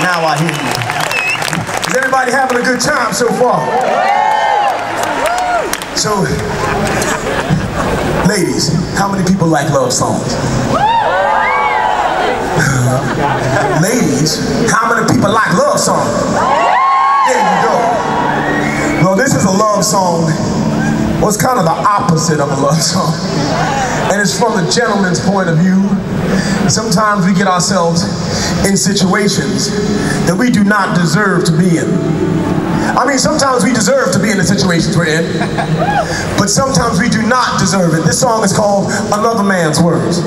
Now I hear you. Is everybody having a good time so far? So, ladies, how many people like love songs? Ladies, how many people like love songs? There you go. Well, this is a love song. Well, it's kind of the opposite of a love song. And it's from the gentleman's point of view. Sometimes we get ourselves in situations that we do not deserve to be in. I mean, sometimes we deserve to be in the situations we're in, but sometimes we do not deserve it. This song is called Another Man's Words.